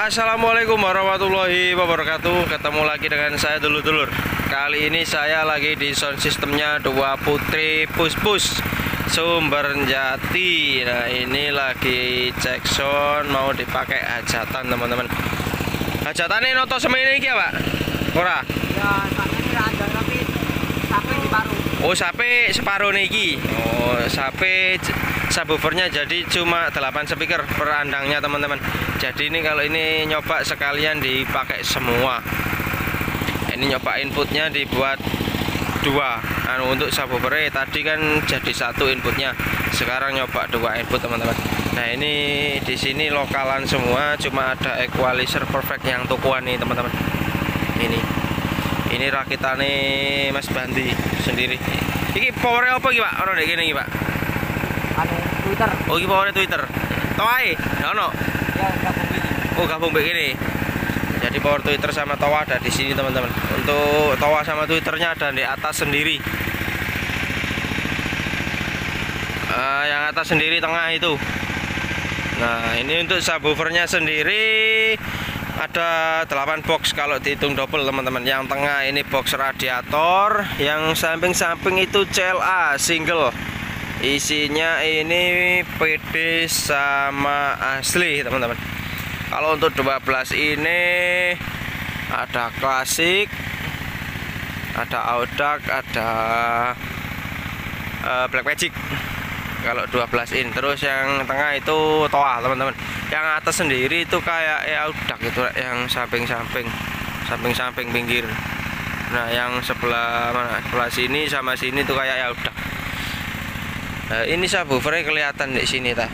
Assalamualaikum warahmatullahi wabarakatuh. Ketemu lagi dengan saya dulur-dulur. Kali ini saya lagi di sound systemnya Dua Putri Pus-Pus Sumber Jati. Nah ini lagi cek sound, mau dipakai hajatan teman-teman. Hajatan ini noto semene iki ya Pak? Ora? Ya sampe ini ada tapi sampai separuh. Oh sampai separuh niki. Oh sampai subwoofernya jadi cuma 8 speaker per andangnya teman-teman. Jadi ini kalau ini nyoba sekalian dipakai semua. Ini nyoba inputnya dibuat 2. Untuk subwoofer tadi kan jadi 1 inputnya. Sekarang nyoba 2 input teman-teman. Nah ini di sini lokalan semua, cuma ada equalizer perfect yang tukuan nih teman-teman. Ini rakitannya Mas Bandi sendiri. Ini powernya apa iki Pak? Ono ndek kene iki Pak. Anu Twitter. Oh iki powernya Twitter. Toae, ono. Ya gabung ini. Oh gabung begini. Jadi power Twitter sama toa ada di sini teman-teman. Untuk toa sama Twitternya ada di atas sendiri. Yang atas sendiri tengah itu. Nah ini untuk subwoofernya sendiri ada 8 box kalau dihitung double teman-teman. Yang tengah ini box radiator, yang samping-samping itu CLA single. Isinya ini PD sama asli teman-teman. Kalau untuk 12 ini ada klasik, ada audak, ada Black Magic. Kalau 12 in, terus yang tengah itu toa teman-teman. Yang atas sendiri itu kayak audak itu, yang samping pinggir. Nah yang sebelah mana? Sebelah sini sama sini tuh kayak audak. Nah, ini subwoofernya kelihatan di sini ta.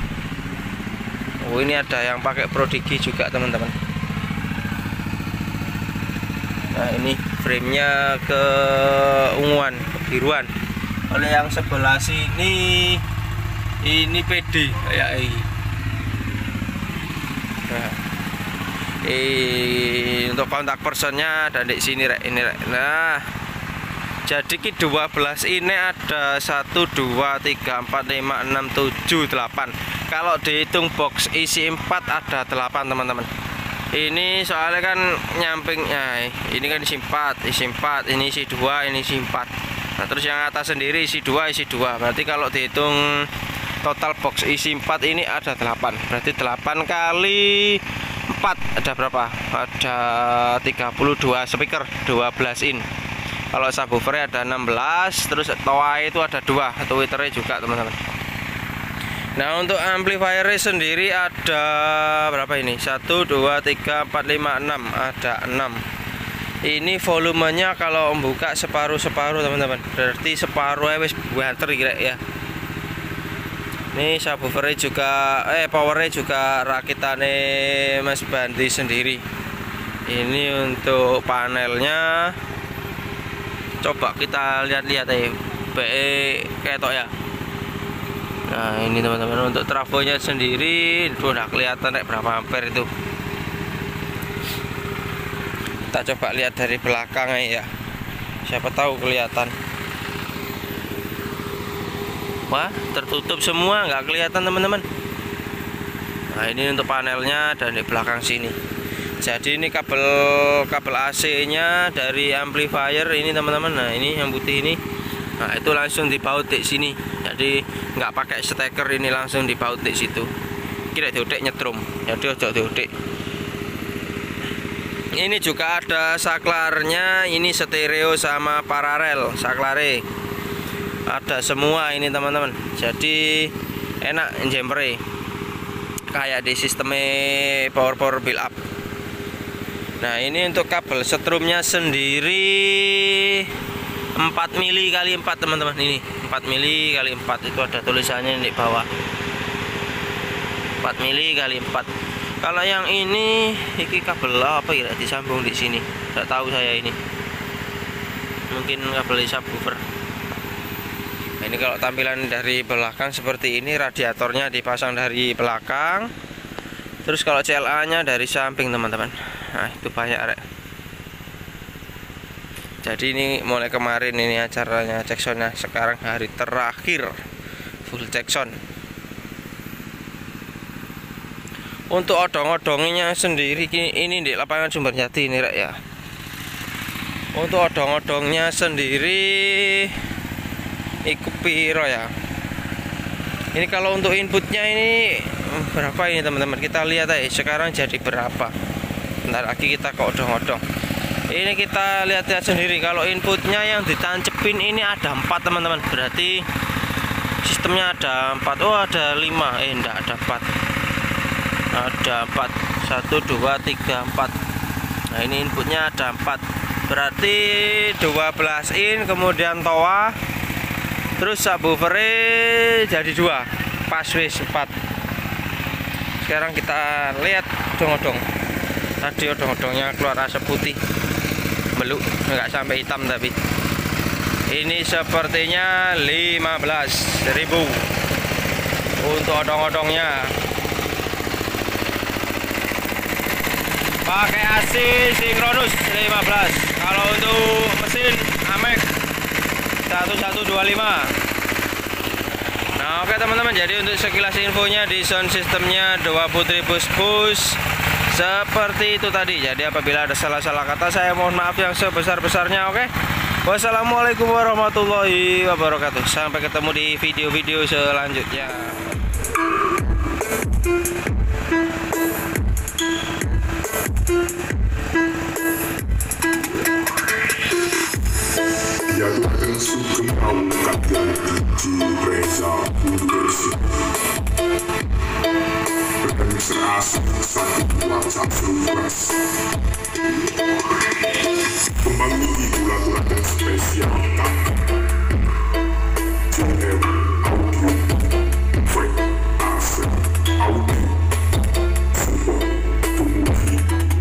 Oh ini ada yang pakai Prodigi juga teman-teman. Nah ini framenya keunguan, kebiruan. Oleh yang sebelah sini ini PD kayak ini. Nah, untuk kontak personnya ada di sini rek, ini rek. Nah jadi ki 12 ini ada 1, 2, 3, 4, 5, 6, 7, 8. Kalau dihitung box isi 4 ada 8 teman-teman. Ini soalnya kan nyampingnya, ini kan isi 4, ini isi 2, ini isi 4. Nah terus yang atas sendiri isi 2, isi 2. Berarti kalau dihitung total box isi 4 ini ada 8. Berarti 8 kali 4 ada berapa? Ada 32 speaker 12 in. Kalau subwoofernya ada 16, terus toa itu ada 2, Twitternya juga teman-teman. Nah untuk amplifiernya sendiri ada berapa ini? 1, 2, 3, 4, 5, 6, ada 6. Ini volumenya kalau membuka separuh-separuh teman-teman. Berarti separuh wis banter kira ya. Ini subwoofernya juga powernya juga rakitannya Mas Bandi sendiri. Ini untuk panelnya. Coba kita lihat-lihat ya, BE ketok ya. Nah ini teman-teman untuk trafonya sendiri udah kelihatan berapa ampere itu. Kita coba lihat dari belakang ya, siapa tahu kelihatan. Wah tertutup semua, nggak kelihatan teman-teman. Nah ini untuk panelnya dan di belakang sini. Jadi ini kabel AC-nya dari amplifier ini teman-teman. Nah ini yang putih ini. Nah itu langsung dibaut di sini. Jadi nggak pakai steker, ini langsung dibaut di situ. Kira diudik nyetrum. Jadi ojo diudik. Ini juga ada saklarnya. Ini stereo sama paralel saklare. Ada semua ini teman-teman. Jadi enak jemper. Kayak di sistemnya power build up. Nah ini untuk kabel setrumnya sendiri 4 mili kali 4 teman-teman. Ini 4 mili kali 4 itu ada tulisannya di bawah. 4 mili kali 4. Kalau yang ini kabel apa ya disambung di sini? Tidak tahu saya ini. Mungkin kabel subwoofer. Nah, ini kalau tampilan dari belakang seperti ini, radiatornya dipasang dari belakang. Terus kalau CLA-nya dari samping teman-teman. Nah itu banyak rek. Jadi ini mulai kemarin ini acaranya cek soundnya. Sekarang hari terakhir full cek sound. Untuk odong-odongnya sendiri ini di lapangan Sumberjati ini rek ya. Untuk odong-odongnya sendiri ikut piro ya. Ini kalau untuk inputnya ini berapa ini teman-teman, kita lihat aja sekarang jadi berapa. Bentar lagi kita ke odong-odong. Ini kita lihat-lihat sendiri, kalau inputnya yang ditancepin ini ada 4 teman-teman, berarti sistemnya ada 4. Oh ada 5, enggak ada 4, ada 4, 1, 2, 3, 4. Nah ini inputnya ada 4, berarti 12 in, kemudian toa, terus subwoofer jadi 2, pas wis 4. Sekarang kita lihat odong-odong. Tadi odong-odongnya keluar asap putih, beluk, nggak sampai hitam, tapi ini sepertinya 15.000 untuk odong-odongnya. Pakai AC sinkronus 15. Kalau untuk mesin Amek 1125. Nah oke teman-teman, jadi untuk sekilas infonya di sound sistemnya 2 putri push seperti itu tadi. Jadi apabila ada salah-salah kata saya mohon maaf yang sebesar-besarnya. Oke, wassalamualaikum warahmatullahi wabarakatuh. Sampai ketemu di video-video selanjutnya. Ya Tuhan sugeng awukat dan tujuh reza pundesi bertemu serasi 1, 2, 1, 2, 1. Kembang ini ulat-ulat dan spesial JM Audio Frank Asep Audio Super Tumbuhi.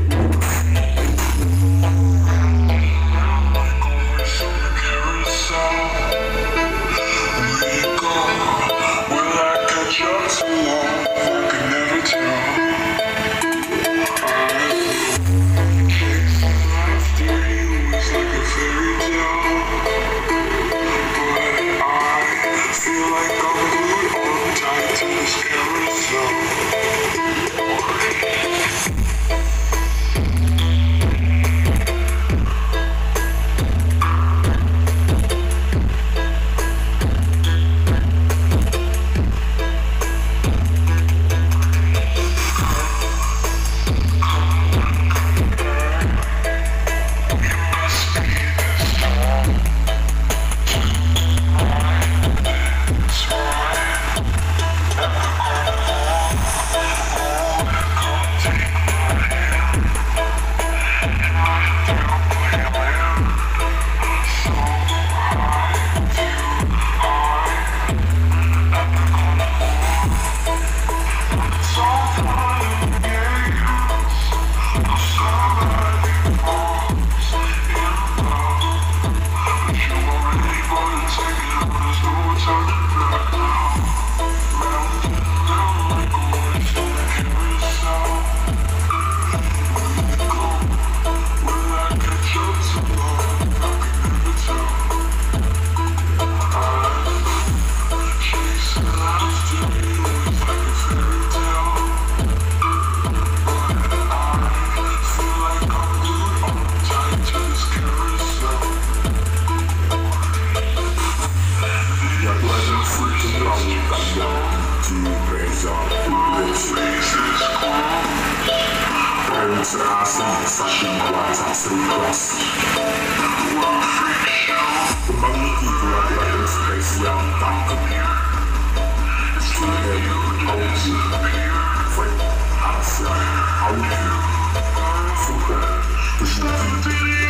Serasi 1, 2, 1, 2. Kembang iki ulat-ulat dan spesial tangkep JM Audio Frank Asep Audio Super Tumbuhi.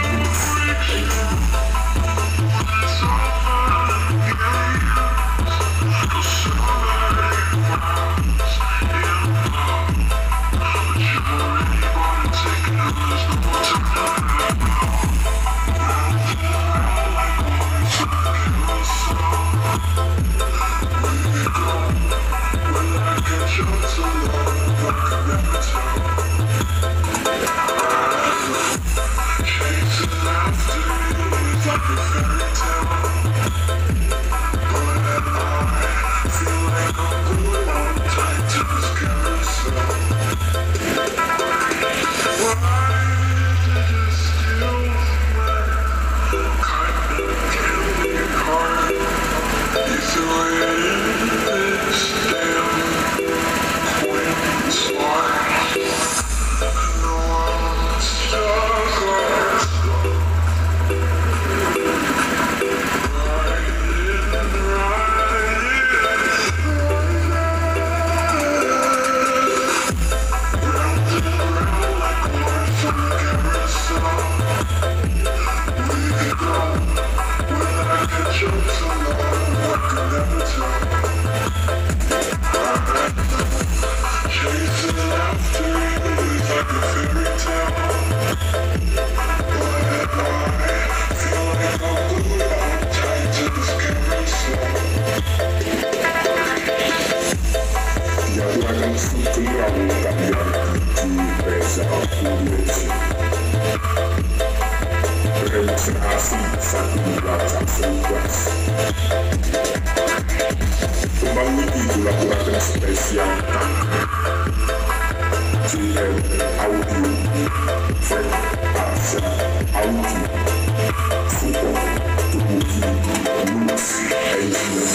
Feel like I'm going on tight to this carousel. Demonstrasi satu derajat sukses. Kembang wiki dilakukan spesial GM Audio Frank Asia Audio Support Tubuhi Lux Engineer